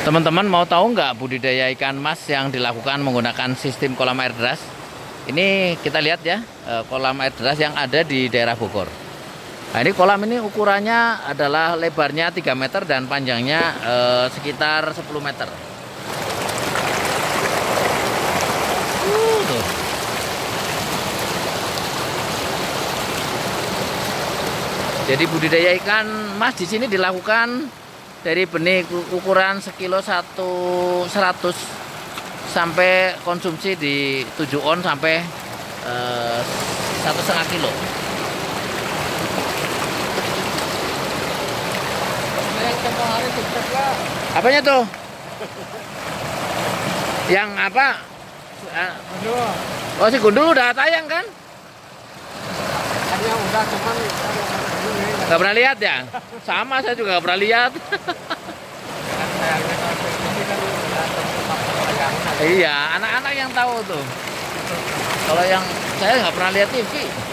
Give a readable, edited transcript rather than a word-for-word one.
Teman-teman mau tahu nggak budidaya ikan mas yang dilakukan menggunakan sistem kolam air deras? Ini kita lihat ya, kolam air deras yang ada di daerah Bogor. Nah, ini kolam ini ukurannya adalah lebarnya 3 meter dan panjangnya sekitar 10 meter. Tuh. Jadi budidaya ikan mas di sini dilakukan dari benih ukuran sekilo 100 sampai konsumsi di 7 on sampai 1,5 kilo. Apanya tuh? Yang apa? Oh, si Gundul udah tayang kan? Yang udah cuman Gak pernah lihat ya? Sama, saya juga gak pernah lihat. Iya, anak-anak yang tahu tuh. Kalau yang saya nggak pernah lihat TV.